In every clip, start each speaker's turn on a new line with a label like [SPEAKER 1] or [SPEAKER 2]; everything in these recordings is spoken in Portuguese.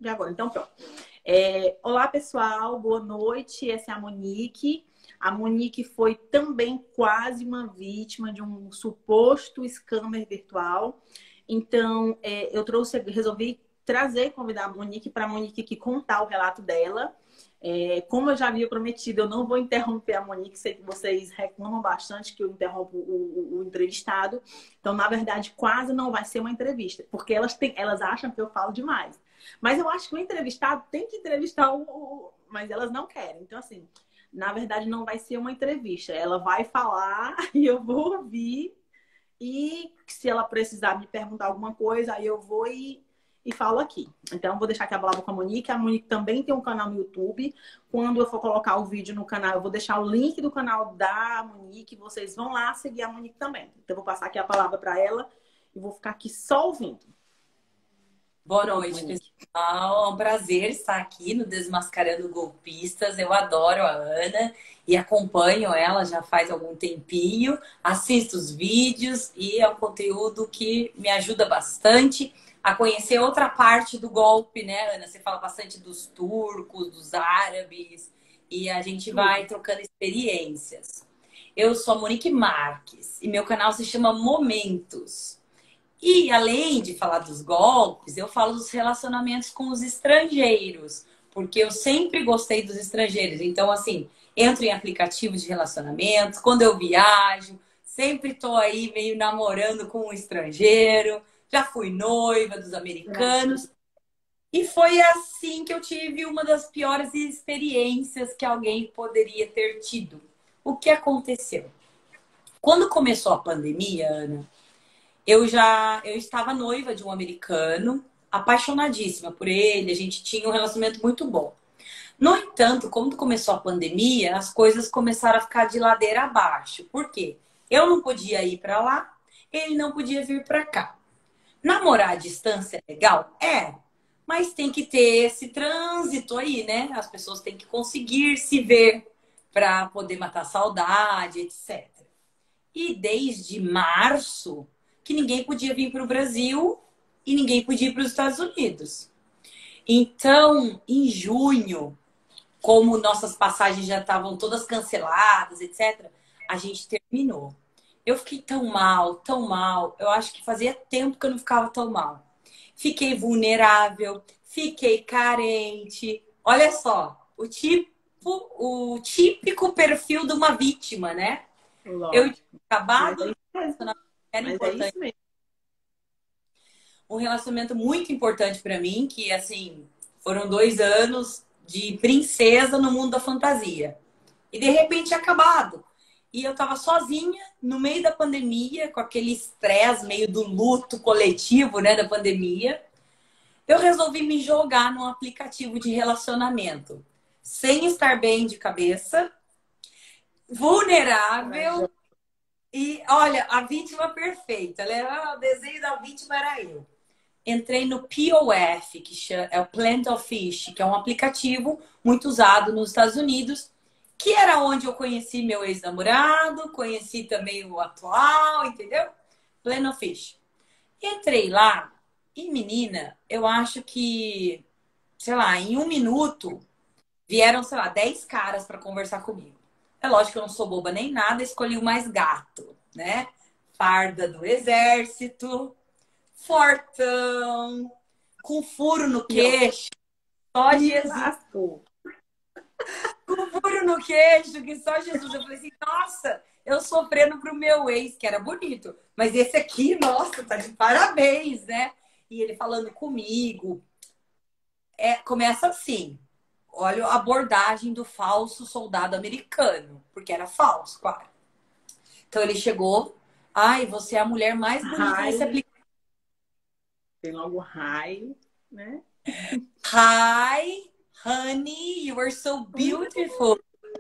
[SPEAKER 1] de agora. Então, pronto. Olá, pessoal. Boa noite. Essa é a Monique. A Monique foi também quase uma vítima de um suposto scammer virtual. Então, resolvi convidar a Monique para a Monique aqui contar o relato dela. Como eu já havia prometido, eu não vou interromper a Monique. Sei que vocês reclamam bastante que eu interrompo o entrevistado. Então, na verdade, quase não vai ser uma entrevista, porque elas acham que eu falo demais. Mas eu acho que o entrevistado tem que entrevistar mas elas não querem. Então, assim, na verdade, não vai ser uma entrevista. Ela vai falar e eu vou ouvir. E se ela precisar me perguntar alguma coisa, aí eu vou e falo aqui. Então, vou deixar aqui a palavra com a Monique. A Monique também tem um canal no YouTube. Quando eu for colocar o vídeo no canal, eu vou deixar o link do canal da Monique. Vocês vão lá seguir a Monique também. Então, eu vou passar aqui a palavra para ela e vou ficar aqui só ouvindo.
[SPEAKER 2] Boa noite, pessoal. É um prazer estar aqui no Desmascarando Golpistas. Eu adoro a Ana e acompanho ela já faz algum tempinho. Assisto os vídeos e é um conteúdo que me ajuda bastante a conhecer outra parte do golpe, né, Ana? Você fala bastante dos turcos, dos árabes e a gente vai trocando experiências. Eu sou a Monique Marques e meu canal se chama Momentos. E além de falar dos golpes, eu falo dos relacionamentos com os estrangeiros, porque eu sempre gostei dos estrangeiros. Então, assim, entro em aplicativos de relacionamentos, quando eu viajo, sempre tô aí meio namorando com um estrangeiro, já fui noiva dos americanos. E foi assim que eu tive uma das piores experiências que alguém poderia ter tido. O que aconteceu? Quando começou a pandemia, Ana, eu estava noiva de um americano, apaixonadíssima por ele, a gente tinha um relacionamento muito bom. No entanto, quando começou a pandemia, as coisas começaram a ficar de ladeira abaixo. Por quê? Eu não podia ir para lá, ele não podia vir para cá. Namorar à distância é legal? É, mas tem que ter esse trânsito aí, né? As pessoas têm que conseguir se ver para poder matar a saudade, etc. E desde março que ninguém podia vir para o Brasil e ninguém podia ir para os Estados Unidos. Então, em junho, como nossas passagens já estavam todas canceladas, etc., a gente terminou. Eu fiquei tão mal, tão mal. Eu acho que fazia tempo que eu não ficava tão mal. Fiquei vulnerável, fiquei carente. Olha só, o típico perfil de uma vítima, né?
[SPEAKER 1] Lógico.
[SPEAKER 2] Eu tinha acabado, era
[SPEAKER 1] Mas
[SPEAKER 2] importante.
[SPEAKER 1] é isso mesmo.
[SPEAKER 2] Um relacionamento muito importante para mim, que assim, foram 2 anos de princesa no mundo da fantasia. E de repente acabado. E eu tava sozinha no meio da pandemia, com aquele estresse meio do luto coletivo, né, da pandemia. Eu resolvi me jogar num aplicativo de relacionamento, sem estar bem de cabeça, vulnerável. E olha, a vítima perfeita. O desenho da vítima era eu. Entrei no POF, é o Plenty of Fish, que é um aplicativo muito usado nos Estados Unidos, que era onde eu conheci meu ex-namorado, conheci também o atual, entendeu? Plenty of Fish. Entrei lá e, menina, eu acho que, sei lá, em 1 minuto vieram, sei lá, 10 caras para conversar comigo. É lógico que eu não sou boba nem nada, escolhi o mais gato, né? Farda do exército, fortão, com furo no queixo, só Jesus. Com furo no queixo, que só Jesus. Eu falei assim, nossa, eu sofrendo pro meu ex, que era bonito. Mas esse aqui, nossa, tá de parabéns, né? E ele falando comigo. Começa assim. Olha a abordagem do falso soldado americano. Porque era falso, claro. Então ele chegou. Ai, você é a mulher mais bonita desse aplicativo.
[SPEAKER 1] Tem logo hi, né?
[SPEAKER 2] Hi, honey, you are so beautiful.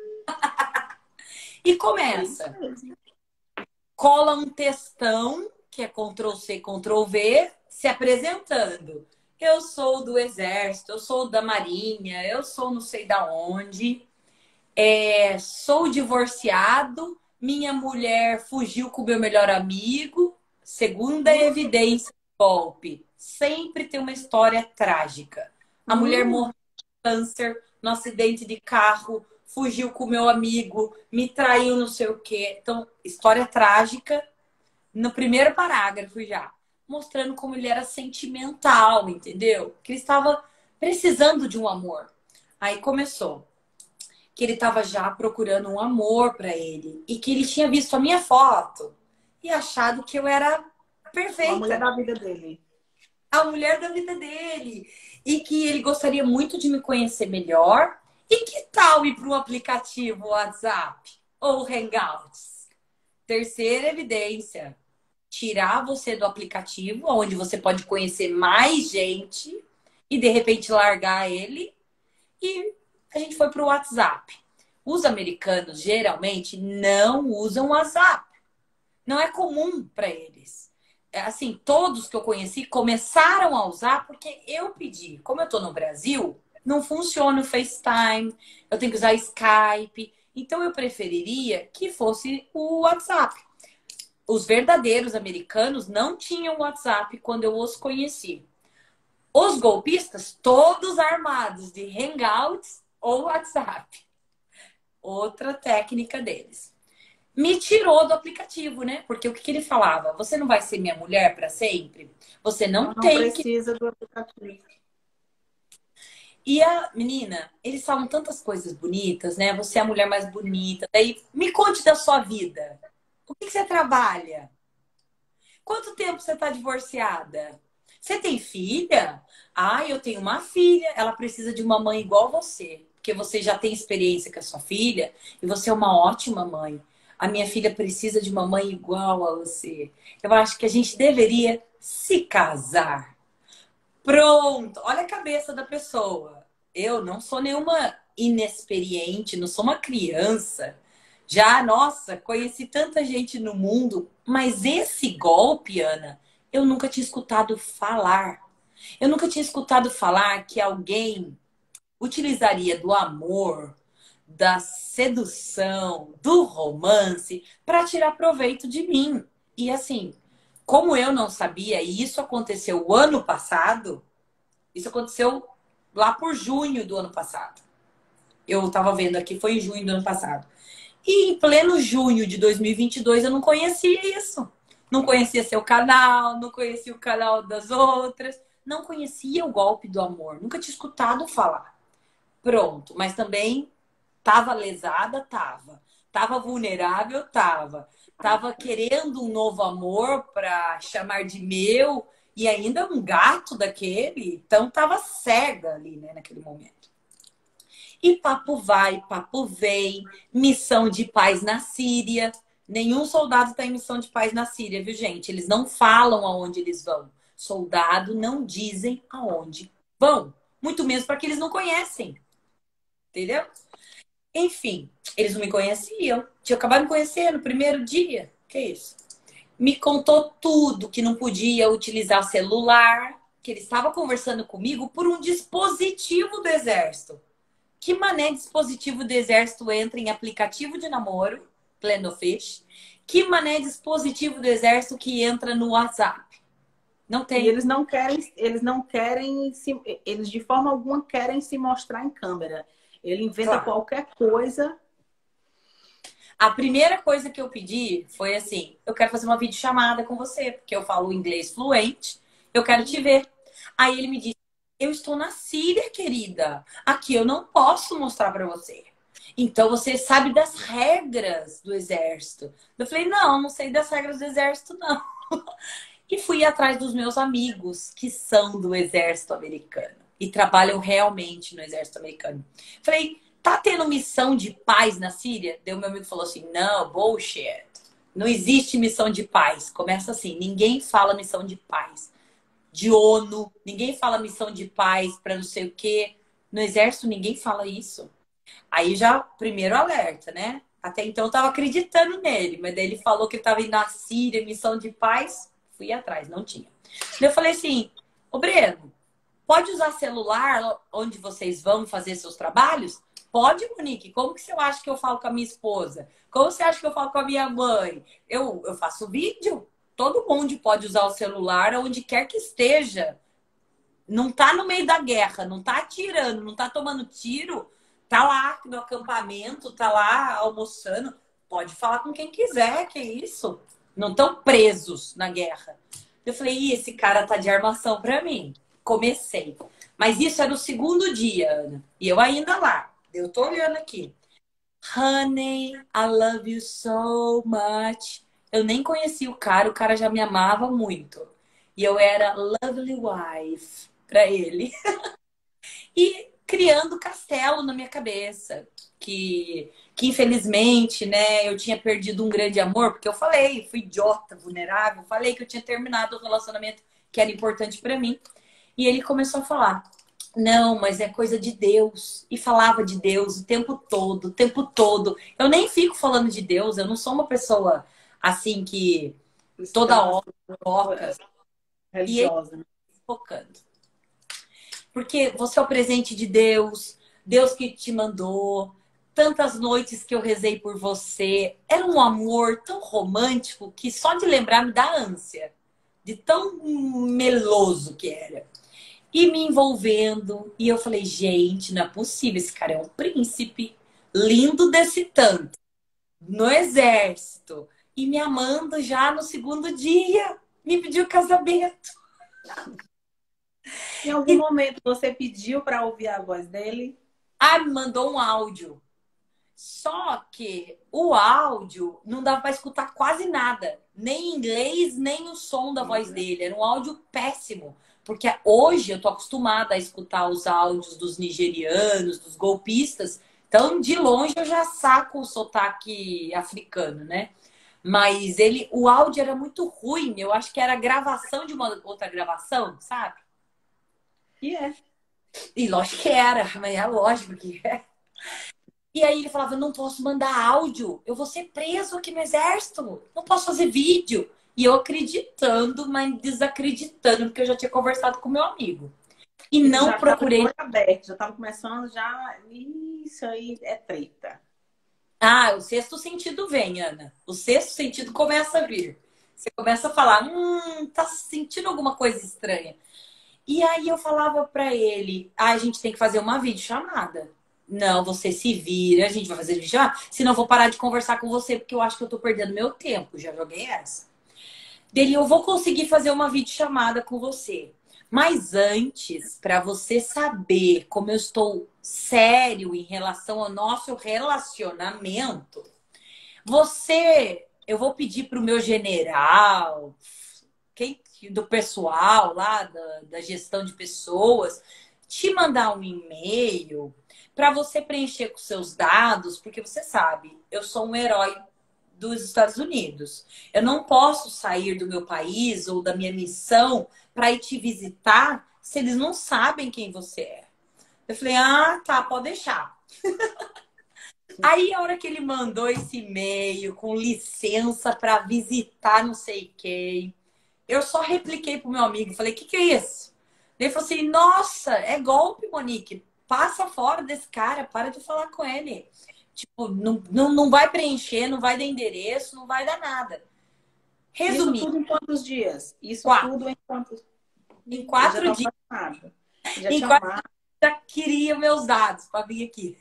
[SPEAKER 2] E começa. Cola um textão, que é Ctrl+C, Ctrl+V, se apresentando. Eu sou do Exército, eu sou da Marinha, eu sou não sei da onde. Sou divorciado, minha mulher fugiu com o meu melhor amigo. Segunda evidência do golpe. Sempre tem uma história trágica. A mulher morreu de câncer no acidente de carro, fugiu com o meu amigo, me traiu, não sei o quê. Então, história trágica no primeiro parágrafo já. Mostrando como ele era sentimental, entendeu? Que ele estava precisando de um amor. Aí começou. Que ele estava já procurando um amor para ele. E que ele tinha visto a minha foto e achado que eu era
[SPEAKER 1] A mulher
[SPEAKER 2] perfeita.
[SPEAKER 1] da vida dele.
[SPEAKER 2] A mulher da vida dele. E que ele gostaria muito de me conhecer melhor. E que tal ir para um aplicativo WhatsApp ou Hangouts? Terceira evidência. Tirar você do aplicativo, onde você pode conhecer mais gente e de repente largar ele. E a gente foi para o WhatsApp. Os americanos geralmente não usam WhatsApp. Não é comum para eles. Assim, todos que eu conheci começaram a usar porque eu pedi. Como eu estou no Brasil, não funciona o FaceTime, eu tenho que usar Skype. Então eu preferiria que fosse o WhatsApp. Os verdadeiros americanos não tinham WhatsApp quando eu os conheci. Os golpistas, todos armados de Hangouts ou WhatsApp. Outra técnica deles. Me tirou do aplicativo, né? Porque o que ele falava? Você não vai ser minha mulher para sempre? Você não
[SPEAKER 1] Não
[SPEAKER 2] tem que...
[SPEAKER 1] precisa do aplicativo.
[SPEAKER 2] E a menina, eles falam tantas coisas bonitas, né? Você é a mulher mais bonita. Daí, me conte da sua vida. O que você trabalha? Quanto tempo você está divorciada? Você tem filha? Ah, eu tenho uma filha. Ela precisa de uma mãe igual você. Porque você já tem experiência com a sua filha e você é uma ótima mãe. A minha filha precisa de uma mãe igual a você. Eu acho que a gente deveria se casar. Pronto. Olha a cabeça da pessoa. Eu não sou nenhuma inexperiente, não sou uma criança. Já, nossa, conheci tanta gente no mundo, mas esse golpe, Ana, eu nunca tinha escutado falar. Eu nunca tinha escutado falar que alguém utilizaria do amor, da sedução, do romance para tirar proveito de mim. E assim, como eu não sabia, e isso aconteceu o ano passado, isso aconteceu lá por junho do ano passado. Eu estava vendo aqui, foi em junho do ano passado. E em pleno junho de 2022 eu não conhecia isso. Não conhecia seu canal, não conhecia o canal das outras, não conhecia o golpe do amor, nunca tinha escutado falar. Pronto, mas também tava lesada, tava. Tava vulnerável, tava. Tava querendo um novo amor para chamar de meu e ainda um gato daquele, então tava cega ali, né, naquele momento. E papo vai, papo vem, missão de paz na Síria. Nenhum soldado está em missão de paz na Síria, viu, gente? Eles não falam aonde eles vão. Soldado não dizem aonde vão. Muito menos para que eles não conhecem. Entendeu? Enfim, eles não me conheciam. Tinha acabado de me conhecer no primeiro dia. Que isso? Me contou tudo, que não podia utilizar celular, que ele estava conversando comigo por um dispositivo do exército. Que mané dispositivo do exército entra em aplicativo de namoro, Plenofit? Que mané dispositivo do exército que entra no WhatsApp? Não tem.
[SPEAKER 1] E eles não querem, eles de forma alguma querem se mostrar em câmera. Ele inventa
[SPEAKER 2] Claro.
[SPEAKER 1] qualquer coisa.
[SPEAKER 2] A primeira coisa que eu pedi foi assim: eu quero fazer uma videochamada com você, porque eu falo inglês fluente, eu quero te ver. Aí ele me disse: eu estou na Síria, querida. Aqui eu não posso mostrar para você. Então você sabe das regras do exército. Eu falei: não, não sei das regras do exército, não. E fui atrás dos meus amigos que são do exército americano e trabalham realmente no exército americano. Falei: tá tendo missão de paz na Síria? Daí o meu amigo falou assim: não, bullshit. Não existe missão de paz. Começa assim: ninguém fala missão de paz. De ONU, ninguém fala missão de paz para não sei o quê. No exército, ninguém fala isso. Aí já, primeiro alerta, né? Até então eu tava acreditando nele, mas daí ele falou que ele tava indo na Síria, missão de paz. Fui atrás, não tinha. Daí eu falei assim: ô Breno, pode usar celular onde vocês vão fazer seus trabalhos? Pode, Monique. Como que você acha que eu falo com a minha esposa? Como você acha que eu falo com a minha mãe? Eu faço vídeo. Todo mundo pode usar o celular onde quer que esteja. não tá no meio da guerra, não tá atirando, não tá tomando tiro, tá lá no acampamento, tá lá almoçando. Pode falar com quem quiser, que é isso. Não estão presos na guerra. Eu falei, ih, esse cara tá de armação pra mim. Comecei. Mas isso era o segundo dia, Ana. E eu ainda lá. Eu tô olhando aqui. Honey, I love you so much. Eu nem conhecia o cara já me amava muito. E eu era lovely wife pra ele. E criando castelo na minha cabeça. Que infelizmente, né, eu tinha perdido um grande amor, porque eu falei, fui idiota, vulnerável, falei que eu tinha terminado o relacionamento que era importante pra mim. E ele começou a falar: não, mas é coisa de Deus. E falava de Deus o tempo todo, o tempo todo. Eu nem fico falando de Deus, eu não sou uma pessoa assim que toda
[SPEAKER 1] Cristã,
[SPEAKER 2] hora toca. E ele
[SPEAKER 1] religiosa, né?
[SPEAKER 2] focando. Porque você é o presente de Deus, Deus que te mandou. Tantas noites que eu rezei por você. Era um amor tão romântico que só de lembrar me dá ânsia. De tão meloso que era. E me envolvendo. E eu falei, gente, não é possível. Esse cara é um príncipe. Lindo desse tanto. No exército. E me amando já no segundo dia. Me pediu casamento.
[SPEAKER 1] Em algum momento você pediu para ouvir a voz dele?
[SPEAKER 2] Ah, me mandou um áudio. Só que o áudio não dava para escutar quase nada. Nem em inglês, nem o som da voz dele. Era um áudio péssimo. Porque hoje eu tô acostumada a escutar os áudios dos nigerianos, dos golpistas. Então, de longe, eu já saco o sotaque africano, né? Mas ele, o áudio era muito ruim. Eu acho que era gravação de uma outra gravação, sabe?
[SPEAKER 1] E é.
[SPEAKER 2] E lógico que era, mas é lógico que é. E aí ele falava, não posso mandar áudio, eu vou ser preso aqui no exército, não posso fazer vídeo. E eu acreditando, mas desacreditando, porque eu já tinha conversado com meu amigo. E
[SPEAKER 1] Ele
[SPEAKER 2] não
[SPEAKER 1] já estava de
[SPEAKER 2] procurei.
[SPEAKER 1] olho aberto, já estava começando já. Isso aí é treta.
[SPEAKER 2] Ah, o sexto sentido vem, Ana. O sexto sentido começa a vir. Você começa a falar, tá sentindo alguma coisa estranha. E aí eu falava pra ele, a gente tem que fazer uma videochamada. Não, você se vira, a gente vai fazer videochamada, senão eu vou parar de conversar com você, porque eu acho que eu tô perdendo meu tempo. Já joguei essa. Dele, eu vou conseguir fazer uma videochamada com você. Mas antes, para você saber como eu estou sério em relação ao nosso relacionamento, eu vou pedir pro meu general, quem do pessoal lá da gestão de pessoas, te mandar um e-mail para você preencher com seus dados, porque você sabe, eu sou um herói dos Estados Unidos. Eu não posso sair do meu país ou da minha missão para ir te visitar se eles não sabem quem você é. Eu falei, ah, tá, pode deixar. Aí, a hora que ele mandou esse e-mail com licença para visitar não sei quem, eu só repliquei pro meu amigo. Falei, que é isso? Ele falou assim, nossa, é golpe, Monique. Passa fora desse cara, para de falar com ele. Tipo, não vai preencher, não vai dar endereço, não vai dar nada.
[SPEAKER 1] Isso
[SPEAKER 2] Resumindo,
[SPEAKER 1] tudo em quantos dias? Isso
[SPEAKER 2] quatro.
[SPEAKER 1] tudo em quantos?
[SPEAKER 2] Em
[SPEAKER 1] Ele já
[SPEAKER 2] 4
[SPEAKER 1] estava
[SPEAKER 2] dias,
[SPEAKER 1] vacinado. Já
[SPEAKER 2] em
[SPEAKER 1] tinha
[SPEAKER 2] 4
[SPEAKER 1] amado,
[SPEAKER 2] dias já queria meus dados para vir aqui.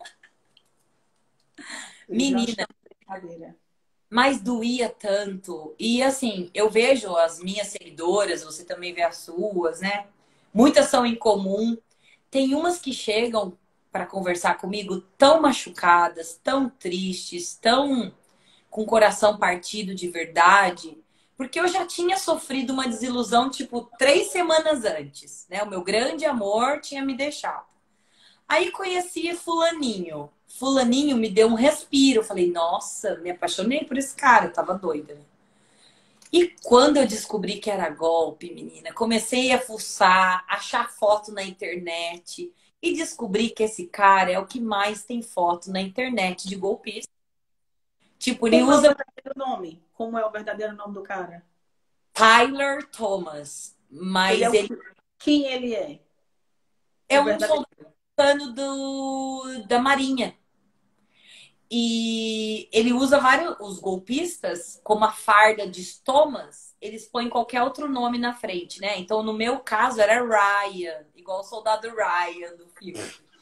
[SPEAKER 1] ele não
[SPEAKER 2] Menina,
[SPEAKER 1] tinha brincadeira.
[SPEAKER 2] mas doía tanto. E assim, eu vejo as minhas seguidoras, você também vê as suas, né? Muitas são em comum. Tem umas que chegam para conversar comigo tão machucadas, tão tristes, tão com o coração partido de verdade, porque eu já tinha sofrido uma desilusão, tipo, 3 semanas antes, né? O meu grande amor tinha me deixado. Aí conheci Fulaninho. Fulaninho me deu um respiro. Eu falei, nossa, me apaixonei por esse cara, eu tava doida, né? E quando eu descobri que era golpe, menina, comecei a fuçar, achar foto na internet e descobri que esse cara é o que mais tem foto na internet de golpista. Tipo, ele
[SPEAKER 1] Como é o
[SPEAKER 2] usa
[SPEAKER 1] verdadeiro nome? Como é o verdadeiro nome do cara?
[SPEAKER 2] Tyler Thomas,
[SPEAKER 1] Ele é
[SPEAKER 2] mas
[SPEAKER 1] o
[SPEAKER 2] ele
[SPEAKER 1] quem ele é?
[SPEAKER 2] é
[SPEAKER 1] O
[SPEAKER 2] um
[SPEAKER 1] verdadeiro.
[SPEAKER 2] soldado da Marinha. E ele usa vários, os golpistas, como a farda de estomas, eles põem qualquer outro nome na frente, né? Então, no meu caso, era Ryan, igual o soldado Ryan do filme.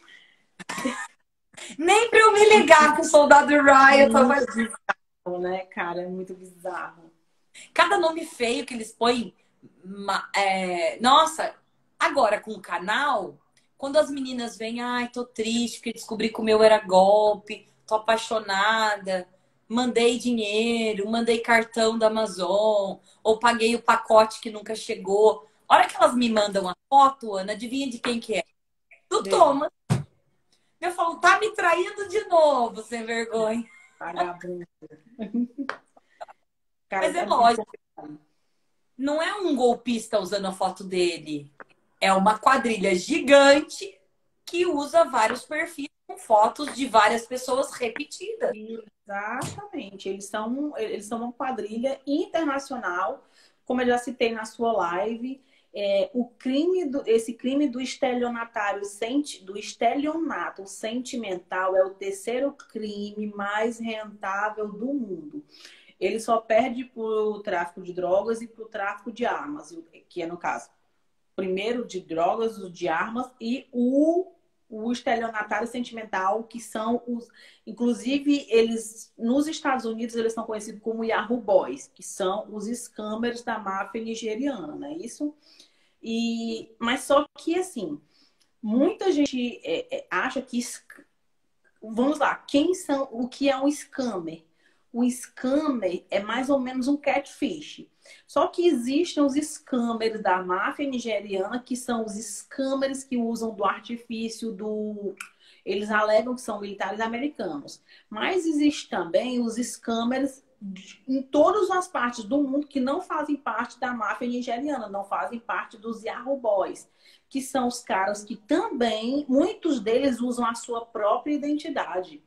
[SPEAKER 2] Nem pra eu me ligar que o soldado Ryan tava.
[SPEAKER 1] Muito bizarro, né, cara? É muito bizarro.
[SPEAKER 2] Cada nome feio que eles põem. Nossa, agora com o canal, quando as meninas vêm, ai, tô triste porque descobri que o meu era golpe, tô apaixonada, mandei dinheiro, mandei cartão da Amazon, ou paguei o pacote que nunca chegou. A hora que elas me mandam a foto, Ana, adivinha de quem que é? Do Thomas. Eu falo, tá me traindo de novo, sem vergonha.
[SPEAKER 1] Vagabundo. Cara,
[SPEAKER 2] Mas é lógico. Não é um golpista usando a foto dele. É uma quadrilha gigante que usa vários perfis com fotos de várias pessoas repetidas.
[SPEAKER 1] Exatamente. Eles são uma quadrilha internacional, como eu já citei na sua live. Esse crime do do estelionato sentimental é o terceiro crime mais rentável do mundo. Ele só perde para o tráfico de drogas e para o tráfico de armas, que é no caso, primeiro de drogas, o de armas e o estelionatário sentimental, que são os. Inclusive, eles, nos Estados Unidos, eles são conhecidos como Yahoo Boys, que são os scammers da máfia nigeriana, não é isso? Mas só que, assim, muita gente acha que. Vamos lá, o que é um scammer? Um scammer é mais ou menos um catfish. Só que existem os scammers da máfia nigeriana, que são os scammers que usam do artifício do. Eles alegam que são militares americanos. Mas existe também os scammers em todas as partes do mundo que não fazem parte da máfia nigeriana, não fazem parte dos Yahoo Boys, que são os caras que também, muitos deles usam a sua própria identidade.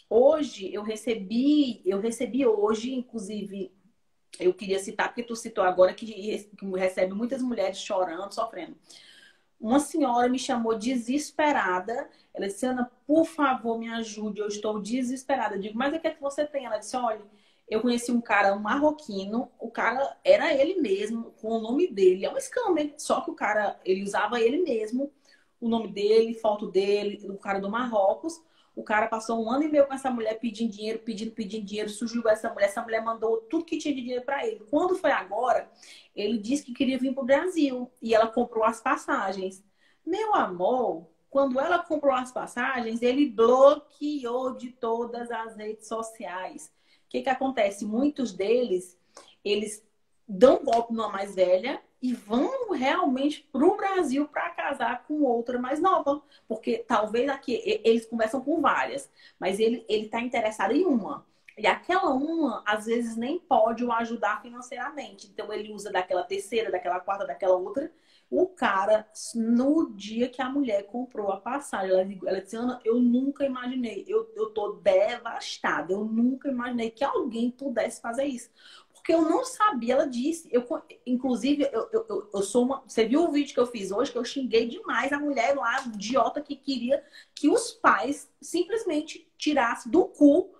[SPEAKER 1] Hoje, eu recebi hoje, inclusive, eu queria citar, porque tu citou agora que recebe muitas mulheres chorando, sofrendo. Uma senhora me chamou desesperada. Ela disse, Ana, por favor, me ajude, eu estou desesperada. Eu digo, mas o que é que você tem? Ela disse, olha, eu conheci um cara, um marroquino, o cara era ele mesmo, com o nome dele. É um scammer, só que o cara, ele usava ele mesmo, o nome dele, foto dele, o cara do Marrocos. O cara passou 1 ano e meio com essa mulher pedindo dinheiro, pedindo dinheiro, surgiu essa mulher mandou tudo que tinha de dinheiro para ele. Quando foi agora, ele disse que queria vir para o Brasil e ela comprou as passagens. Meu amor, quando ela comprou as passagens, ele bloqueou de todas as redes sociais. O que acontece? Muitos deles, eles dão um golpe numa mais velha e vão realmente para o Brasil para casar com outra mais nova. Porque talvez aqui eles conversam com várias, mas ele está interessado em uma. E aquela uma, às vezes, nem pode o ajudar financeiramente. Então, ele usa daquela terceira, daquela quarta, daquela outra. O cara, no dia que a mulher comprou a passagem, ela disse, Ana, eu nunca imaginei, eu tô devastada, eu nunca imaginei que alguém pudesse fazer isso. Porque eu não sabia, ela disse. Inclusive, eu sou uma. Você viu o vídeo que eu fiz hoje, que eu xinguei demais a mulher lá, idiota, que queria que os pais simplesmente tirassem do cu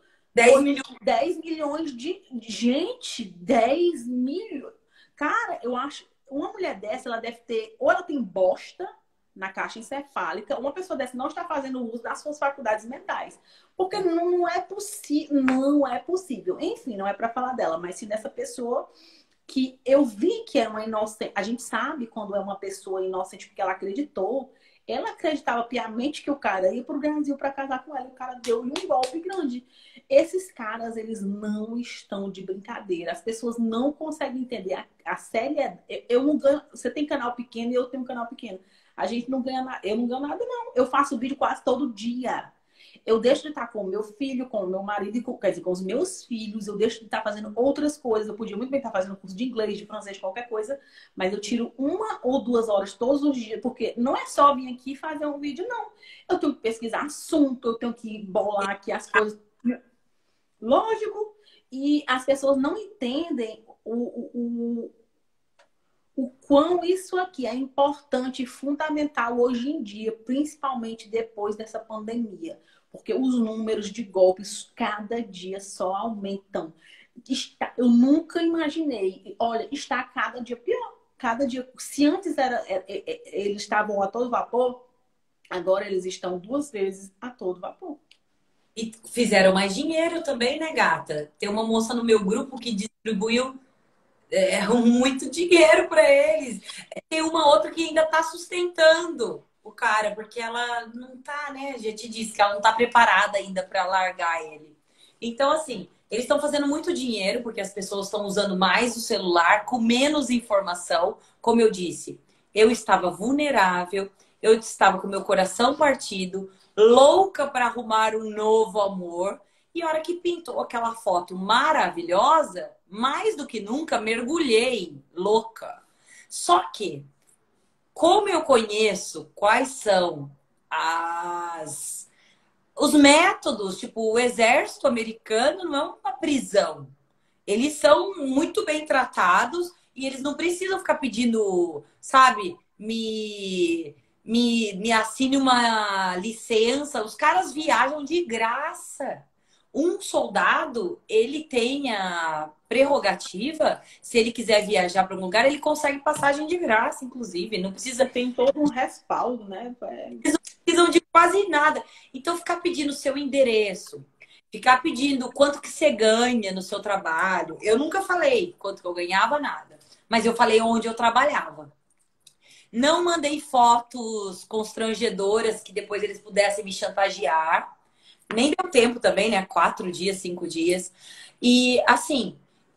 [SPEAKER 1] 10 milhões de. Gente, 10 milhões. Cara, eu acho. Uma mulher dessa, ela deve ter. Ou ela tem bosta na caixa encefálica, uma pessoa dessa não está fazendo uso das suas faculdades mentais. Porque não é possível, não é possível. Enfim, não é para falar dela, mas sim dessa pessoa que eu vi que é uma inocente. A gente sabe quando é uma pessoa inocente porque ela acreditou. Ela acreditava piamente que o cara ia para o Brasil para casar com ela. E o cara deu-lhe um golpe grande. Esses caras, eles não estão de brincadeira. As pessoas não conseguem entender. A série eu não ganho. Você tem canal pequeno e eu tenho um canal pequeno. A gente não ganha nada. Eu não ganho nada, não. Eu faço vídeo quase todo dia. Eu deixo de estar com o meu filho, com o meu marido, quer dizer, com os meus filhos. Eu deixo de estar fazendo outras coisas. Eu podia muito bem estar fazendo curso de inglês, de francês, qualquer coisa. Mas eu tiro 1 ou 2 horas todos os dias. Porque não é só vir aqui e fazer um vídeo, não. Eu tenho que pesquisar assunto, eu tenho que bolar aqui as coisas. Lógico. E as pessoas não entendem o quão isso aqui é importante e fundamental hoje em dia, principalmente depois dessa pandemia. porque os números de golpes cada dia só aumentam. Eu nunca imaginei. Olha, está cada dia pior. Cada dia. Se antes eles estavam a todo vapor, agora eles estão 2 vezes a todo vapor.
[SPEAKER 2] E fizeram mais dinheiro também, né, gata? Tem uma moça no meu grupo que distribuiu muito dinheiro para eles. Tem uma outra que ainda tá sustentando o cara, porque ela não tá, né? Já te disse que ela não tá preparada ainda para largar ele. Então, assim, eles estão fazendo muito dinheiro porque as pessoas estão usando mais o celular com menos informação. Como eu disse, eu estava vulnerável, eu estava com meu coração partido, louca para arrumar um novo amor. E a hora que pintou aquela foto maravilhosa, mais do que nunca mergulhei, louca. Só que, como eu conheço quais são os métodos, tipo, o exército americano não é uma prisão. Eles são muito bem tratados e eles não precisam ficar pedindo, sabe, me assine uma licença. Os caras viajam de graça. Um soldado, ele tem a prerrogativa, se ele quiser viajar para um lugar, ele consegue passagem de graça, inclusive. Não precisa.
[SPEAKER 1] Tem todo um respaldo, né?
[SPEAKER 2] Eles não precisam de quase nada. Então, ficar pedindo seu endereço, ficar pedindo quanto que você ganha no seu trabalho. Eu nunca falei quanto que eu ganhava, nada. Mas eu falei onde eu trabalhava. Não mandei fotos constrangedoras que depois eles pudessem me chantagear. Nem deu tempo também, né? 4 dias, 5 dias. E, assim,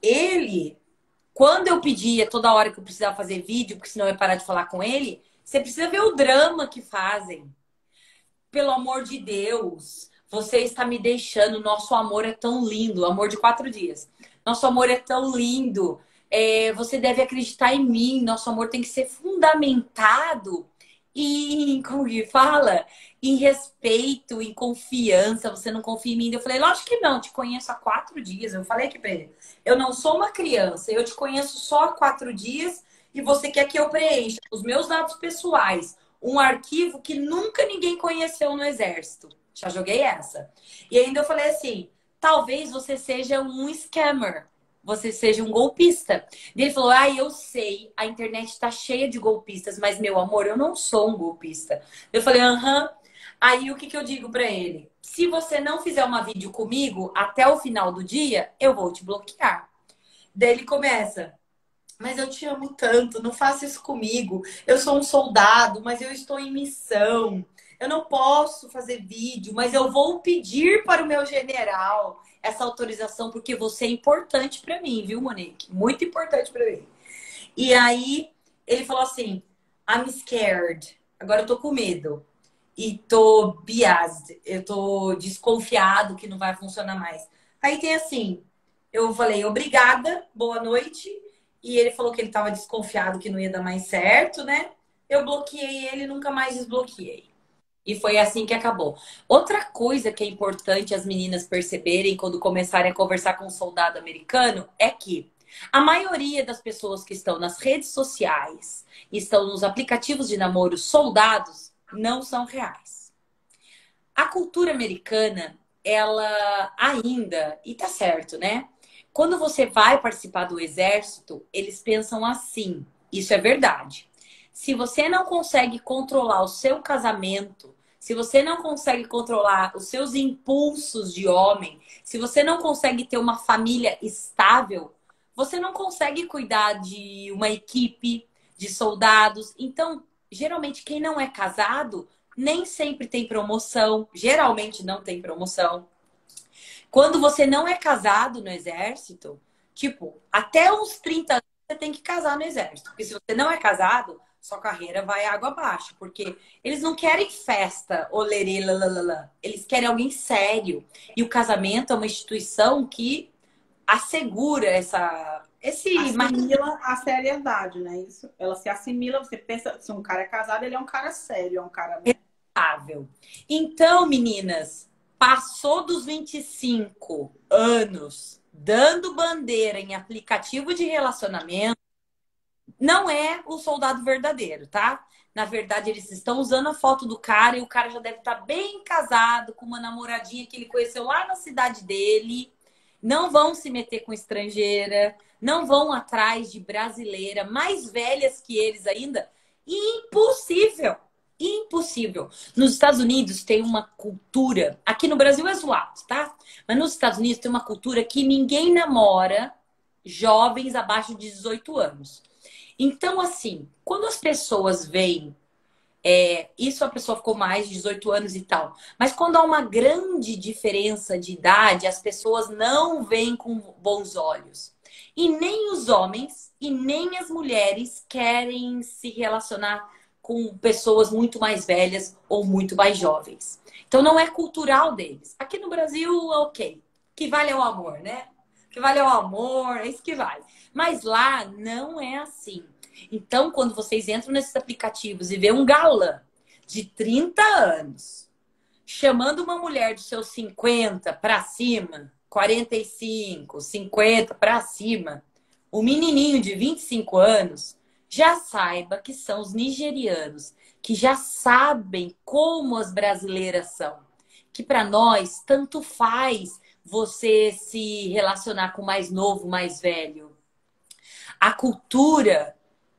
[SPEAKER 2] quando eu pedia toda hora que eu precisava fazer vídeo, porque senão eu ia parar de falar com ele, você precisa ver o drama que fazem. Pelo amor de Deus, você está me deixando. Nosso amor é tão lindo. Amor de 4 dias. Nosso amor é tão lindo. Você deve acreditar em mim. Nosso amor tem que ser fundamentado em, como que fala? Em respeito, em confiança. Você não confia em mim? Eu falei, lógico que não. Te conheço há 4 dias. Eu falei aqui pra ele. Eu não sou uma criança. Eu te conheço só há 4 dias e você quer que eu preencha os meus dados pessoais. Um arquivo que nunca ninguém conheceu no exército. Já joguei essa. E ainda eu falei assim, talvez você seja um scammer. Você seja um golpista. E ele falou, eu sei, a internet está cheia de golpistas, mas, meu amor, eu não sou um golpista. Eu falei, aham. Aí, o que eu digo pra ele? Se você não fizer uma vídeo comigo, até o final do dia, eu vou te bloquear. Daí ele começa, mas eu te amo tanto, não faça isso comigo. Eu sou um soldado, mas eu estou em missão. Eu não posso fazer vídeo, mas eu vou pedir para o meu general essa autorização, porque você é importante para mim, viu, Monique? Muito importante para mim. E aí, ele falou assim, I'm scared. Agora eu tô com medo. E tô biased. Eu tô desconfiado que não vai funcionar mais. Aí tem assim, eu falei, obrigada, boa noite. E ele falou que ele tava desconfiado que não ia dar mais certo, né? Eu bloqueei ele e nunca mais desbloqueei. E foi assim que acabou. Outra coisa que é importante as meninas perceberem quando começarem a conversar com um soldado americano é que a maioria das pessoas que estão nas redes sociais, estão nos aplicativos de namoro soldados, não são reais. A cultura americana, ela ainda, e tá certo, né? Quando você vai participar do exército, eles pensam assim, isso é verdade. Se você não consegue controlar o seu casamento, se você não consegue controlar os seus impulsos de homem, se você não consegue ter uma família estável, você não consegue cuidar de uma equipe de soldados. Então, geralmente, quem não é casado nem sempre tem promoção. Geralmente não tem promoção. Quando você não é casado no exército, tipo, até uns 30 anos você tem que casar no exército. Porque se você não é casado, sua carreira vai água abaixo. Porque eles não querem festa, olerê, lalalala. Eles querem alguém sério. E o casamento é uma instituição que assegura
[SPEAKER 1] assimila a seriedade, né? Isso. Ela se assimila, você pensa, se um cara é casado, ele é um cara sério, é um cara
[SPEAKER 2] estável. Então, meninas, passou dos 25 anos dando bandeira em aplicativo de relacionamento, Não é o soldado verdadeiro, tá? Na verdade, eles estão usando a foto do cara e o cara já deve estar bem casado com uma namoradinha que ele conheceu lá na cidade dele. Não vão se meter com estrangeira, não vão atrás de brasileira mais velhas que eles ainda. Impossível! Impossível. Nos Estados Unidos tem uma cultura, aqui no Brasil é zoado, tá? Mas nos Estados Unidos tem uma cultura que ninguém namora jovens abaixo de 18 anos. Então, assim, quando as pessoas veem, isso a pessoa ficou mais de 18 anos e tal, mas quando há uma grande diferença de idade, as pessoas não veem com bons olhos. E nem os homens e nem as mulheres querem se relacionar com pessoas muito mais velhas ou muito mais jovens. Então, não é cultural deles. Aqui no Brasil, ok. Que vale é o amor, né? Que vale é o amor, é isso que vale. Mas lá não é assim. Então, quando vocês entram nesses aplicativos e vê um galã de 30 anos chamando uma mulher de seus 50 para cima, 45, 50 para cima, o menininho de 25 anos, já saiba que são os nigerianos, que já sabem como as brasileiras são. Que para nós, tanto faz você se relacionar com mais novo, mais velho. A cultura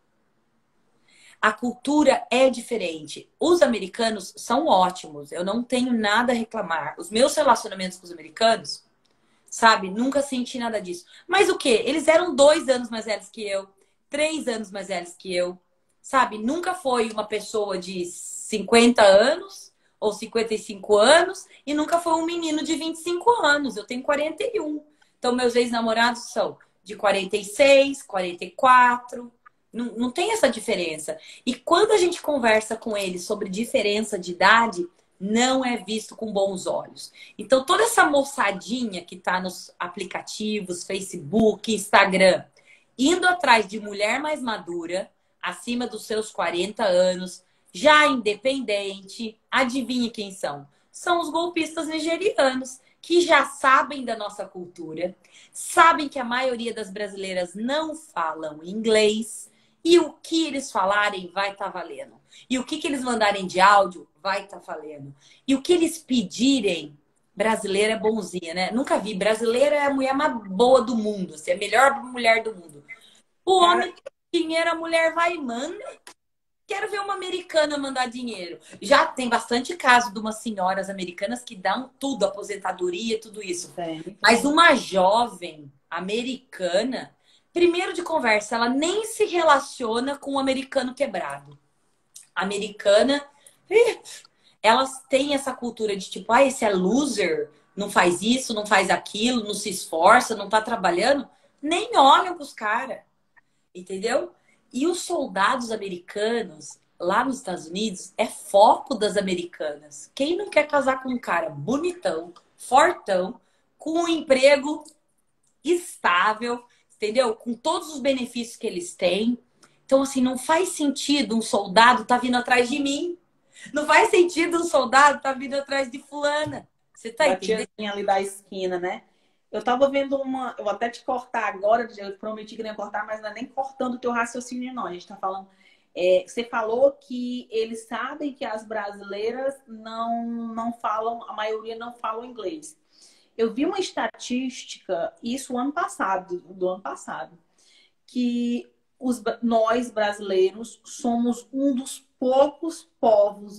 [SPEAKER 2] A cultura é diferente. Os americanos são ótimos. Eu não tenho nada a reclamar. Os meus relacionamentos com os americanos, sabe? Nunca senti nada disso. Mas o quê? Eles eram 2 anos mais velhos que eu, 3 anos mais velhos que eu, sabe? Nunca foi uma pessoa de 50 anos ou 55 anos e nunca foi um menino de 25 anos. Eu tenho 41. Então, meus ex-namorados são de 46, 44. Não tem essa diferença. E quando a gente conversa com eles sobre diferença de idade, não é visto com bons olhos. Então, toda essa moçadinha que está nos aplicativos, Facebook, Instagram, indo atrás de mulher mais madura, acima dos seus 40 anos, já independente, adivinhe quem são? São os golpistas nigerianos, que já sabem da nossa cultura, sabem que a maioria das brasileiras não falam inglês. E o que eles falarem vai estar valendo. E o que eles mandarem de áudio vai estar valendo. E o que eles pedirem, brasileira é bonzinha, né? Nunca vi. Brasileira é a mulher mais boa do mundo. Assim, é a melhor mulher do mundo. O
[SPEAKER 1] Cara,
[SPEAKER 2] homem tem dinheiro, a mulher vai e manda. Quero ver uma americana mandar dinheiro. Já tem bastante caso de umas senhoras americanas que dão tudo, aposentadoria, tudo isso.
[SPEAKER 1] tem.
[SPEAKER 2] Mas uma jovem americana, primeiro de conversa, ela nem se relaciona com o americano quebrado. A americana, elas têm essa cultura de tipo, esse é loser, não faz isso, não faz aquilo, não se esforça, não tá trabalhando. Nem olham pros caras, entendeu? E os soldados americanos, lá nos Estados Unidos, é foco das americanas. Quem não quer casar com um cara bonitão, fortão, com um emprego estável, entendeu? Com todos os benefícios que eles têm. Então, assim, não faz sentido um soldado tá vindo atrás de mim. Não faz sentido um soldado tá vindo atrás de fulana. Você tá
[SPEAKER 1] Da
[SPEAKER 2] entendendo?
[SPEAKER 1] tiazinha ali da esquina, né? Eu tava vendo uma. Eu vou até te cortar agora, eu prometi que não ia cortar, mas não é nem cortando o teu raciocínio, não. A gente tá falando. Você falou que eles sabem que as brasileiras não falam, a maioria não falam inglês. Eu vi uma estatística, isso ano passado, do ano passado, que nós brasileiros somos um dos poucos povos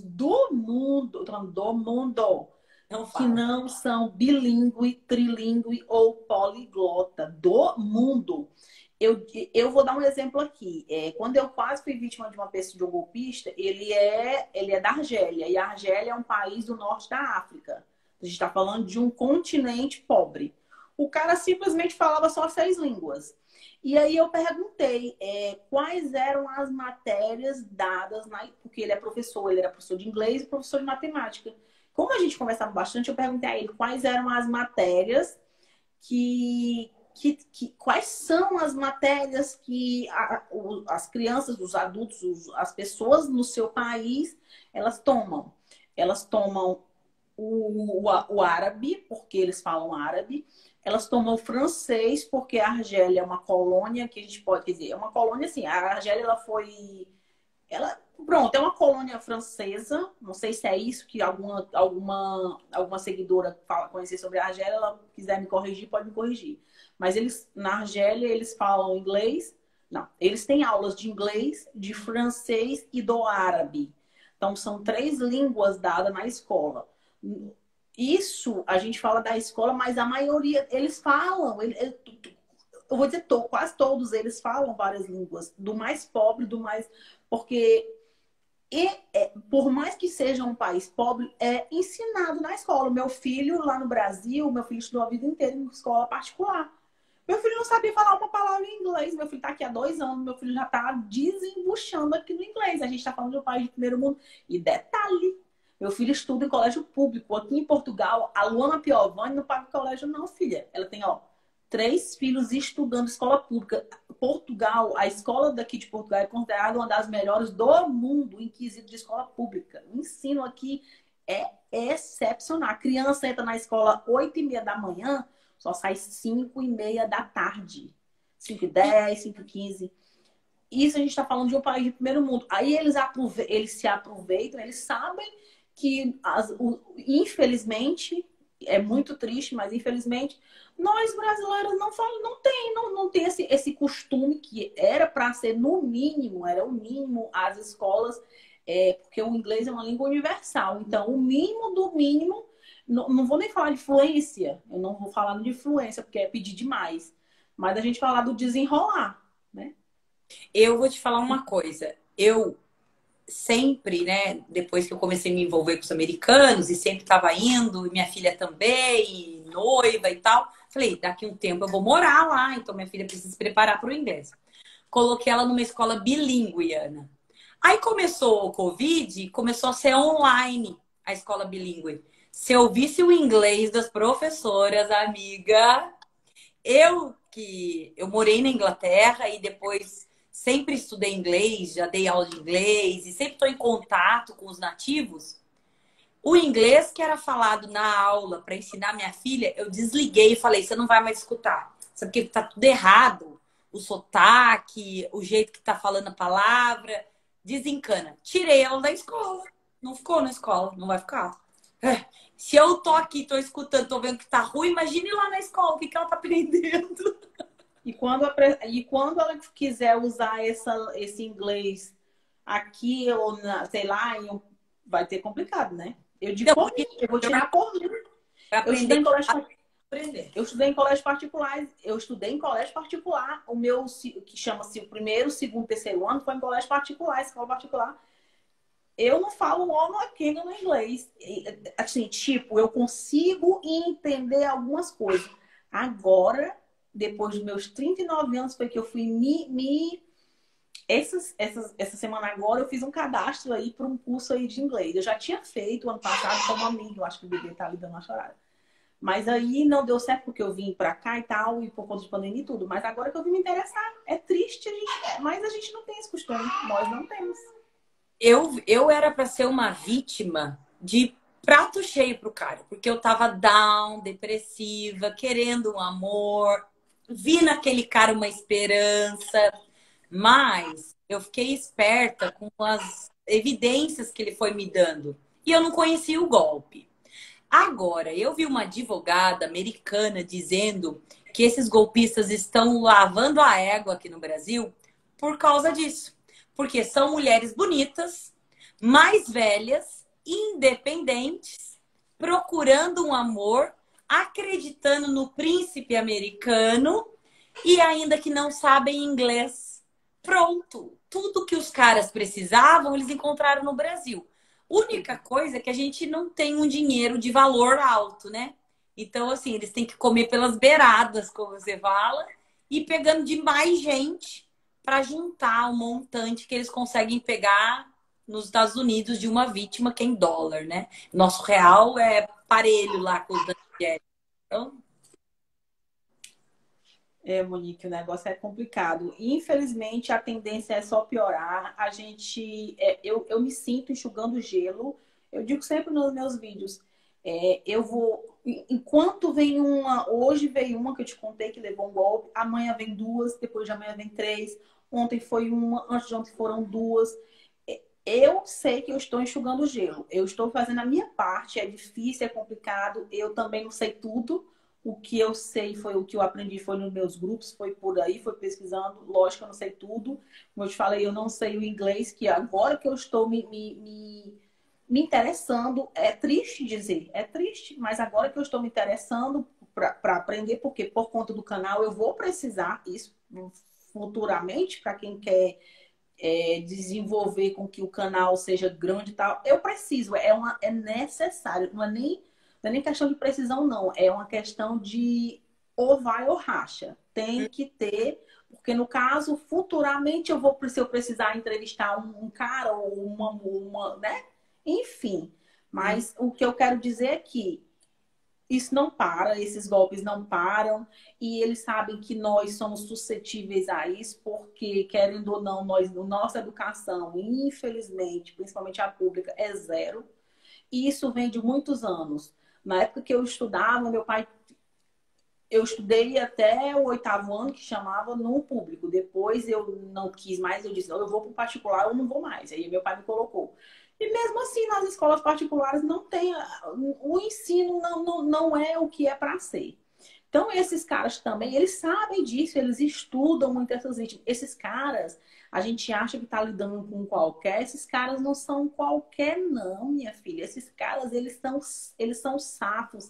[SPEAKER 1] do mundo
[SPEAKER 2] Não
[SPEAKER 1] que
[SPEAKER 2] fala.
[SPEAKER 1] não são bilíngue, trilíngue ou poliglota do mundo. Eu vou dar um exemplo aqui. Quando eu quase fui vítima de uma pessoa de um golpista, ele é da Argélia. E a Argélia é um país do norte da África. A gente está falando de um continente pobre. O cara simplesmente falava só 6 línguas. E aí eu perguntei quais eram as matérias dadas, porque ele era professor de inglês e professor de matemática. Como a gente conversava bastante, eu perguntei a ele quais eram as matérias quais são as matérias que as crianças, os adultos, as pessoas no seu país, elas tomam. Elas tomam o árabe, porque eles falam árabe. elas tomam francês porque a Argélia é uma colônia que a gente pode dizer, é uma colônia assim, a Argélia pronto, é uma colônia francesa, não sei se é isso que alguma seguidora fala, conhecer sobre a Argélia, ela quiser me corrigir, pode me corrigir. Mas na Argélia, eles falam inglês, não, eles têm aulas de inglês, de francês e do árabe. Então, são 3 línguas dadas na escola. Isso, a gente fala da escola, mas a maioria, eles falam, eu vou dizer, quase todos eles falam várias línguas, do mais pobre, do mais... Porque, por mais que seja um país pobre, é ensinado na escola. Meu filho, lá no Brasil, meu filho estudou a vida inteira em escola particular. Meu filho não sabia falar uma palavra em inglês. Meu filho está aqui há 2 anos, meu filho já está desembuchando aqui no inglês. A gente está falando de um país de primeiro mundo. E detalhe, meu filho estuda em colégio público. Aqui em Portugal, a Luana Piovani não paga colégio não, filha. Ela tem, 3 filhos estudando escola pública. Portugal, a escola daqui de Portugal é considerada uma das melhores do mundo em quesito de escola pública. O ensino aqui é excepcional. A criança entra na escola 8h30 da manhã, só sai 5h30 da tarde. 5h10, 5h15. Isso a gente está falando de um país de primeiro mundo. Aí eles se aproveitam, eles sabem que, infelizmente, é muito triste, mas infelizmente, nós brasileiros não tem esse costume que era para ser era o mínimo as escolas, porque o inglês é uma língua universal. Então, o mínimo do mínimo, não vou nem falar de fluência, eu não vou falar de fluência, porque é pedir demais, mas a gente falar do desenrolar, né?
[SPEAKER 2] Eu vou te falar uma coisa. Eu sempre, né, depois que eu comecei a me envolver com os americanos e sempre estava indo, e minha filha também, e noiva e tal, falei, daqui um tempo eu vou morar lá, então minha filha precisa se preparar para o inglês. Coloquei ela numa escola bilíngue, Ana. Aí começou o Covid, começou a ser online a escola bilíngue. Se eu ouvisse o inglês das professoras, amiga, eu morei na Inglaterra e depois sempre estudei inglês, já dei aula de inglês e sempre estou em contato com os nativos. O inglês que era falado na aula para ensinar minha filha, eu desliguei e falei, você não vai mais escutar. Sabe porque tá tudo errado. O sotaque, o jeito que tá falando a palavra, desencana. Tirei ela da escola. Não ficou na escola, não vai ficar. Se eu tô aqui, tô escutando, tô vendo que tá ruim, imagine lá na escola, o que ela tá aprendendo.
[SPEAKER 1] E quando ela quiser usar esse inglês aqui, ou sei lá, vai ter complicado, né? Eu digo,
[SPEAKER 2] Então,
[SPEAKER 1] eu vou tirar por mim. Eu estudei em colégio particular. Eu estudei em colégio particular. O meu, que chama-se o primeiro, segundo, terceiro ano, foi em colégio particular, escola particular. Eu não falo aqui no inglês. Assim, tipo, eu consigo entender algumas coisas. Agora, depois dos meus 39 anos, foi que eu fui essa semana agora, eu fiz um cadastro aí para um curso aí de inglês. Eu já tinha feito ano passado como amigo. Eu acho que o bebê tá ali dando uma chorada. Mas aí não deu certo porque eu vim pra cá e tal, e por conta de pandemia e tudo. Mas agora que eu vim me interessar, é triste, mas a gente não tem esse costume. Nós não temos.
[SPEAKER 2] Eu era para ser uma vítima de prato cheio pro cara, porque eu tava down, depressiva, querendo um amor, vi naquele cara uma esperança, mas eu fiquei esperta com as evidências que ele foi me dando e eu não conhecia o golpe. Agora, eu vi uma advogada americana dizendo que esses golpistas estão lavando a égua aqui no Brasil por causa disso. Porque são mulheres bonitas, mais velhas, independentes, procurando um amor, acreditando no príncipe americano e ainda que não sabem inglês. Pronto. Tudo que os caras precisavam, eles encontraram no Brasil. Única coisa é que a gente não tem um dinheiro de valor alto, né? Então, assim, eles têm que comer pelas beiradas, como você fala, e pegando de mais gente para juntar o montante que eles conseguem pegar nos Estados Unidos de uma vítima que é em dólar, né? Nosso real é parelho lá com os da Nigéria. Então...
[SPEAKER 1] Monique, o negócio é complicado. Infelizmente, a tendência é só piorar. Eu me sinto enxugando gelo. Eu digo sempre nos meus vídeos, eu vou Enquanto vem uma, hoje veio uma que eu te contei que levou um golpe, amanhã vem duas, depois de amanhã vem três, ontem foi uma, antes de ontem foram duas. Eu sei que eu estou enxugando o gelo, eu estou fazendo a minha parte, é difícil, é complicado, eu também não sei tudo. O que eu sei foi o que eu aprendi, foi nos meus grupos, foi por aí, foi pesquisando. Lógico, eu não sei tudo. Como eu te falei, eu não sei o inglês, que agora que eu estou me interessando, é triste dizer, é triste, mas agora que eu estou me interessando para aprender, porque por conta do canal eu vou precisar isso futuramente, para quem quer desenvolver com que o canal seja grande e tal, eu preciso, é necessário, não é nem questão de precisão, não, é uma questão de ou vai ou racha. Tem que ter, porque no caso, futuramente eu vou, se eu precisar entrevistar um cara ou uma, né? Enfim. Mas o que eu quero dizer é que isso não para, esses golpes não param, e eles sabem que nós somos suscetíveis a isso, porque, querendo ou não, nossa educação, infelizmente, principalmente a pública, é zero. E isso vem de muitos anos. Na época que eu estudava, meu pai, eu estudei até o 8º ano, que chamava no público. Depois eu não quis mais, eu disse, não, eu vou para o particular, eu não vou mais. Aí meu pai me colocou. E mesmo assim, nas escolas particulares não tem, o ensino não é o que é para ser. Então, esses caras também, eles sabem disso, eles estudam muito essas vítimas. Esses caras, a gente acha que está lidando com qualquer, esses caras não são qualquer, não, minha filha. Esses caras, eles são safos.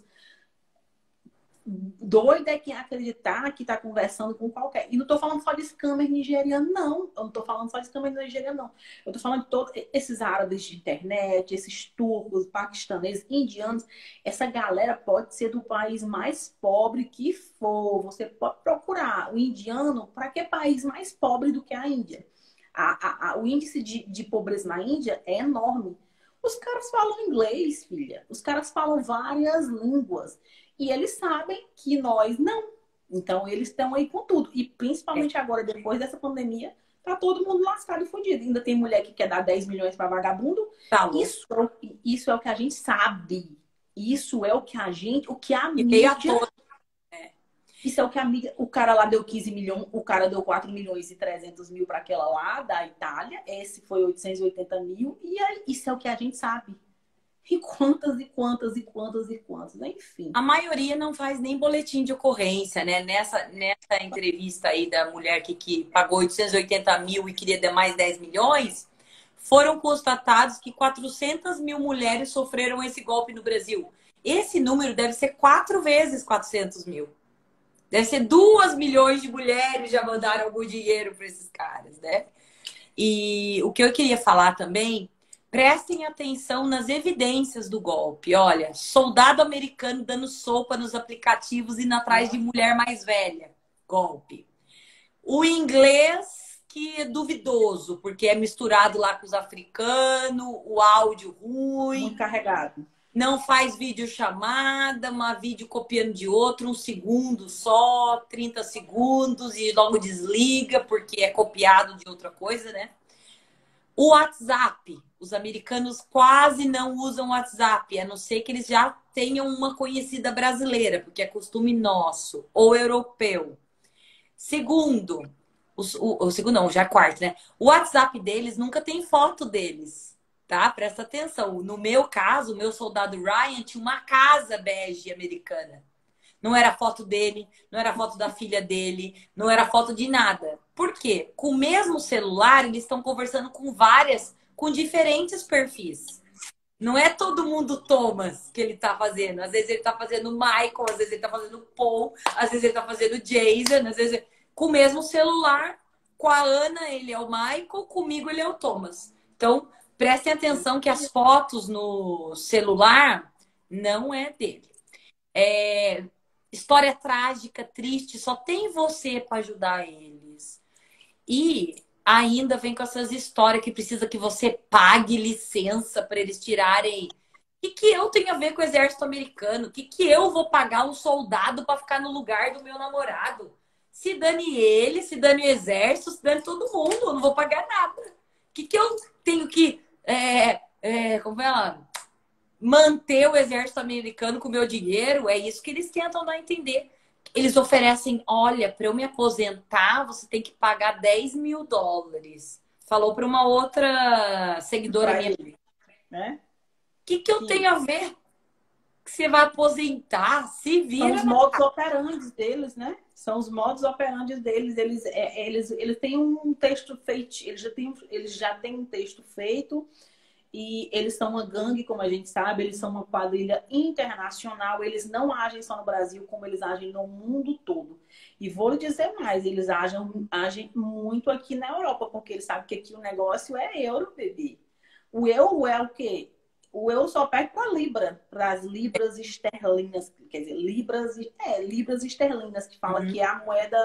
[SPEAKER 1] Doido é quem acreditar que está conversando com qualquer. E não estou falando só de scammer nigeriano, não. Eu não estou falando só de scammer nigeriano, não. Eu estou falando de todos esses árabes de internet, esses turcos, paquistaneses, indianos. Essa galera pode ser do país mais pobre que for. Você pode procurar o indiano para que país mais pobre do que a Índia. O índice de pobreza na Índia é enorme. Os caras falam inglês, filha. Os caras falam várias línguas. E eles sabem que nós não. Então, eles estão aí com tudo. E principalmente agora, depois dessa pandemia, tá todo mundo lascado e fudido. Ainda tem mulher que quer dar 10 milhões para vagabundo.
[SPEAKER 2] Tá
[SPEAKER 1] Isso é o que a gente sabe. Isso é o que a gente, o que a
[SPEAKER 2] e veio à
[SPEAKER 1] mídia.
[SPEAKER 2] tona.
[SPEAKER 1] Isso é o que a mídia. O cara lá deu 15 milhões, o cara deu 4 milhões e 300 mil para aquela lá da Itália. Esse foi 880 mil. E aí, isso é o que a gente sabe. E quantas, e quantas, e quantas, e quantas. Enfim.
[SPEAKER 2] A maioria não faz nem boletim de ocorrência, né? Nessa entrevista aí da mulher que pagou 880 mil e queria dar mais 10 milhões, foram constatados que 400 mil mulheres sofreram esse golpe no Brasil. Esse número deve ser 4 vezes 400 mil. Deve ser 2 milhões de mulheres já mandaram algum dinheiro para esses caras, né? E o que eu queria falar também, prestem atenção nas evidências do golpe. Olha, soldado americano dando sopa nos aplicativos indo atrás de mulher mais velha. Golpe. O inglês que é duvidoso, porque é misturado lá com os africanos, o áudio ruim.
[SPEAKER 1] Muito carregado.
[SPEAKER 2] Não faz videochamada, uma vídeo copiando de outro, 1 segundo só, 30 segundos e logo desliga porque é copiado de outra coisa, né? O WhatsApp, os americanos quase não usam WhatsApp, a não ser que eles já tenham uma conhecida brasileira, porque é costume nosso, ou europeu. Segundo, o segundo não, já é quarto, né? O WhatsApp deles nunca tem foto deles. Tá? Presta atenção. No meu caso, o meu soldado Ryan tinha uma casa bege americana. Não era foto dele, não era foto da filha dele, não era foto de nada. Por quê? Com o mesmo celular, eles estão conversando com diferentes perfis. Não é todo mundo Thomas que ele tá fazendo. Às vezes ele tá fazendo Michael, às vezes ele tá fazendo Paul, às vezes ele tá fazendo Jason, às vezes com o mesmo celular. Com a Ana, ele é o Michael, comigo ele é o Thomas. Então, prestem atenção que as fotos no celular não é dele. História trágica, triste, só tem você para ajudar eles. E ainda vem com essas histórias que precisa que você pague licença para eles tirarem. O que eu tenho a ver com o exército americano? O que eu vou pagar um soldado para ficar no lugar do meu namorado? Se dane ele, se dane o exército, se dane todo mundo, eu não vou pagar nada. O que eu tenho que... como é ela? manter o exército americano com o meu dinheiro. É isso que eles tentam dar a entender. Eles oferecem, olha, para eu me aposentar, você tem que pagar US$ 10.000. Falou para uma outra seguidora
[SPEAKER 1] Pra
[SPEAKER 2] minha.
[SPEAKER 1] ele, né?
[SPEAKER 2] O que eu tenho a ver que você vai aposentar? Se
[SPEAKER 1] São
[SPEAKER 2] vira.
[SPEAKER 1] os modos operantes deles, né? São os modos operantes deles. Eles têm um texto feito, eles já têm um texto feito e eles são uma gangue, como a gente sabe, eles são uma quadrilha internacional. Eles não agem só no Brasil, como eles agem no mundo todo. E vou lhe dizer mais, eles agem muito aqui na Europa, porque eles sabem que aqui o negócio é euro, bebê. O euro é o quê? O euro só perde para a Libra, para as libras esterlinas, quer dizer, libras esterlinas, que fala que é a moeda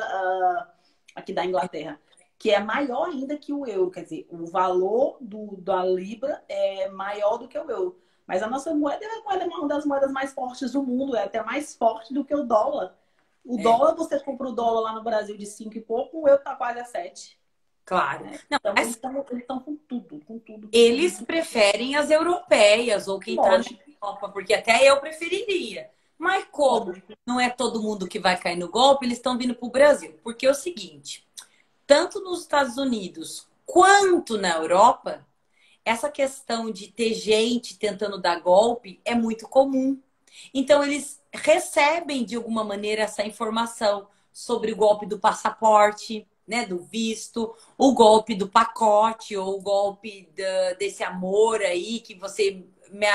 [SPEAKER 1] aqui da Inglaterra, que é maior ainda que o euro, quer dizer, o valor da libra é maior do que o euro. Mas a nossa moeda é uma das moedas mais fortes do mundo, é até mais forte do que o dólar. O dólar, você compra o dólar lá no Brasil de 5 e pouco, o euro tá quase a 7.
[SPEAKER 2] Claro. Não,
[SPEAKER 1] Então,
[SPEAKER 2] mas
[SPEAKER 1] eles estão com tudo, com tudo.
[SPEAKER 2] eles preferem as europeias ou quem está na
[SPEAKER 1] Lógico.
[SPEAKER 2] Europa, porque até eu preferiria. Mas como não é todo mundo que vai cair no golpe, eles estão vindo para o Brasil. Porque é o seguinte, tanto nos Estados Unidos quanto na Europa, essa questão de ter gente tentando dar golpe é muito comum. Então, eles recebem, de alguma maneira, essa informação sobre o golpe do passaporte, né, do visto, o golpe do pacote, ou o golpe desse amor aí, que você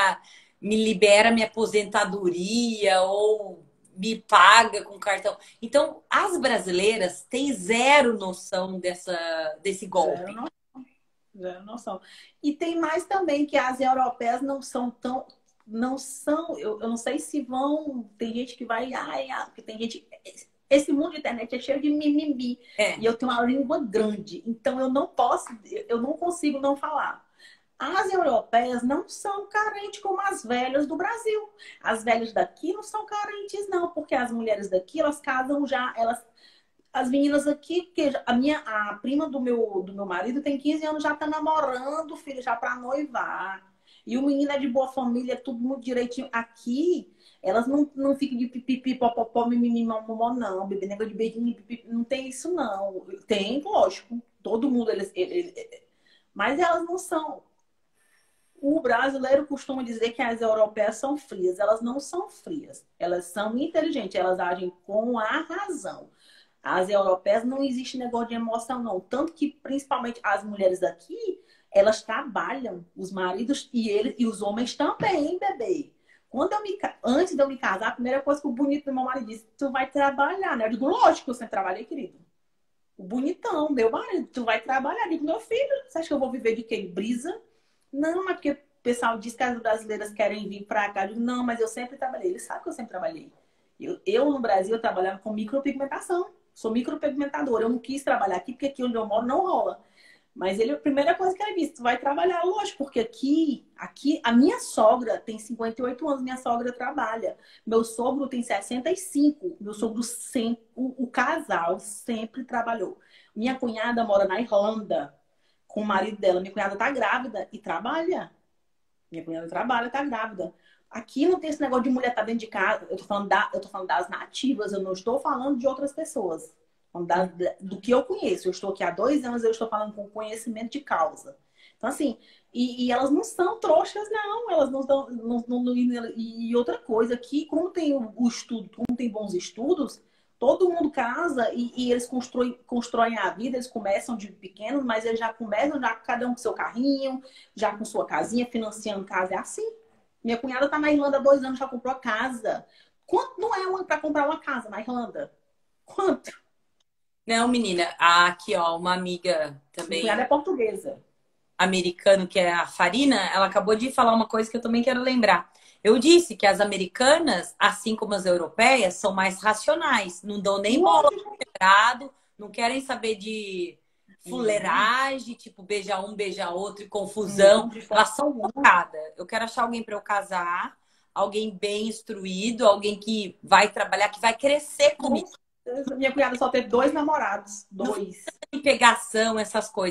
[SPEAKER 2] me libera minha aposentadoria, ou me paga com cartão. Então, as brasileiras têm zero noção desse golpe.
[SPEAKER 1] Zero noção. E tem mais também que as europeias não são tão. Não são. Eu não sei se vão. Tem gente que vai. Porque tem gente. Esse mundo de internet é cheio de mimimi.
[SPEAKER 2] É.
[SPEAKER 1] E eu tenho uma língua grande. Então eu não posso. Eu não consigo não falar. As europeias não são carentes como as velhas do Brasil. As velhas daqui não são carentes, não, porque as mulheres daqui, elas casam já, as meninas aqui, porque a prima do meu marido tem 15 anos, já tá namorando, filho, já para noivar. E o menino é de boa família, tudo muito direitinho. Aqui, elas não ficam de pipipi, popopó, mimimi, mamomó, não. Bebê negócio de beijinho, pipipi, não tem isso, não. Tem, lógico. Todo mundo, mas elas não são. O brasileiro costuma dizer que as europeias são frias. Elas não são frias. Elas são inteligentes. Elas agem com a razão. As europeias não existe negócio de emoção, não. Tanto que, principalmente, as mulheres daqui, elas trabalham. Os maridos e os homens também, bebê. Antes de eu me casar, a primeira coisa que o bonito do meu marido disse, tu vai trabalhar, né? Eu digo, lógico que eu sempre trabalhei, querido. O bonitão, meu marido, tu vai trabalhar. Eu digo, meu filho, você acha que eu vou viver de quê? Brisa? Não, mas porque o pessoal diz que as brasileiras querem vir pra cá. Eu digo, não, mas eu sempre trabalhei. Ele sabe que eu sempre trabalhei. Eu no Brasil, eu trabalhava com micropigmentação. Sou micropigmentadora. Eu não quis trabalhar aqui, porque aqui onde eu moro não rola. Mas a primeira coisa que ele disse, tu vai trabalhar, lógico, porque aqui, a minha sogra tem 58 anos, minha sogra trabalha. Meu sogro tem 65. Meu sogro sempre, o casal sempre trabalhou. Minha cunhada mora na Irlanda com o marido dela. Minha cunhada tá grávida e trabalha. Minha cunhada trabalha, tá grávida. Aqui não tem esse negócio de mulher estar dentro de casa. Eu tô falando das nativas, eu não estou falando de outras pessoas. Do que eu conheço. Eu estou aqui há 2 anos, eu estou falando com conhecimento de causa. Então, assim, e elas não são trouxas, não. Elas não estão. E outra coisa, aqui, como tem o estudo, como tem bons estudos, todo mundo casa e eles constroem a vida, eles começam de pequenos, mas eles já começam, já cada um com seu carrinho, já com sua casinha, financiando casa. É assim. Minha cunhada tá na Irlanda há 2 anos, já comprou a casa. Quanto não é para comprar uma casa na Irlanda? Quanto?
[SPEAKER 2] Não, menina, aqui, ó, uma amiga
[SPEAKER 1] Minha cunhada
[SPEAKER 2] também
[SPEAKER 1] é portuguesa.
[SPEAKER 2] americano, que é a Farina, ela acabou de falar uma coisa que eu também quero lembrar. Eu disse que as americanas, assim como as europeias, são mais racionais, não dão nem bola pro quebrado, não querem saber de fuleiragem, tipo beija um, beija outro e confusão. Elas são focadas. Eu quero achar alguém para eu casar, alguém bem instruído, alguém que vai trabalhar, que vai crescer comigo.
[SPEAKER 1] Minha cunhada só teve 2 namorados. 2.
[SPEAKER 2] Pegação, essas coisas.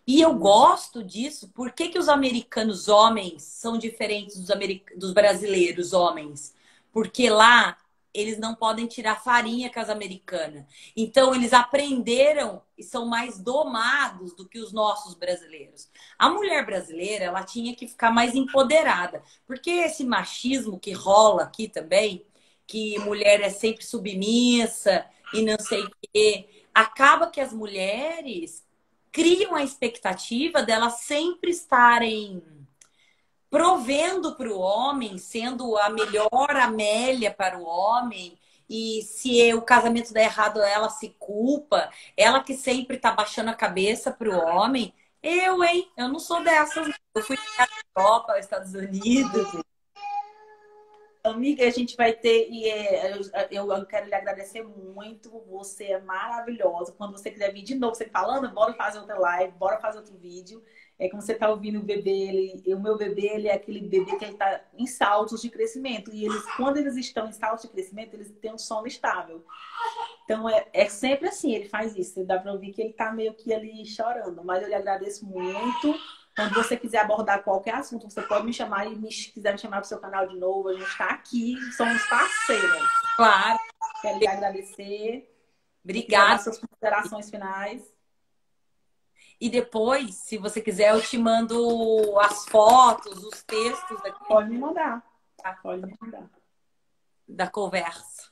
[SPEAKER 2] E eu gosto disso. Por que que os americanos homens são diferentes dos brasileiros homens? Porque lá eles não podem tirar farinha com as americanas. Então eles aprenderam e são mais domados do que os nossos brasileiros. A mulher brasileira, ela tinha que ficar mais empoderada. Porque esse machismo que rola aqui também, que mulher é sempre submissa e não sei o quê, acaba que as mulheres criam a expectativa delas sempre estarem provendo para o homem, sendo a melhor Amélia para o homem. E se o casamento der errado, ela se culpa. Ela que sempre tá baixando a cabeça para o homem. Eu, hein? Eu não sou dessas. Eu fui para a Europa, Estados Unidos.
[SPEAKER 1] Amiga, a gente vai ter, eu quero lhe agradecer muito, você é maravilhosa. Quando você quiser vir de novo, você falando, bora fazer outra live, bora fazer outro vídeo. É como você tá ouvindo o bebê, o meu bebê, ele é aquele bebê que ele tá em saltos de crescimento. E eles, quando eles estão em saltos de crescimento, eles têm um sono estável. Então é sempre assim, ele faz isso. Dá pra ouvir que ele tá meio que ali chorando. Mas eu lhe agradeço muito. Quando você quiser abordar qualquer assunto, você pode me chamar e quiser me chamar para o seu canal de novo. A gente está aqui, somos parceiras.
[SPEAKER 2] Claro.
[SPEAKER 1] Quero lhe agradecer.
[SPEAKER 2] Obrigada.
[SPEAKER 1] Suas considerações finais.
[SPEAKER 2] E depois, se você quiser, eu te mando as fotos, os textos aqui.
[SPEAKER 1] Pode me mandar. Pode me mandar.
[SPEAKER 2] Da conversa.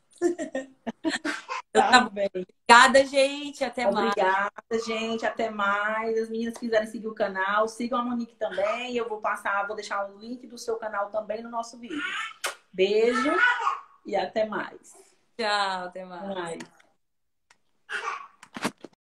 [SPEAKER 1] Tá bem.
[SPEAKER 2] Obrigada, gente. Até mais.
[SPEAKER 1] Obrigada, gente. Até mais. As meninas que quiserem seguir o canal, sigam a Monique também. Eu vou deixar o link do seu canal também no nosso vídeo. Beijo e até mais.
[SPEAKER 2] Tchau, até mais.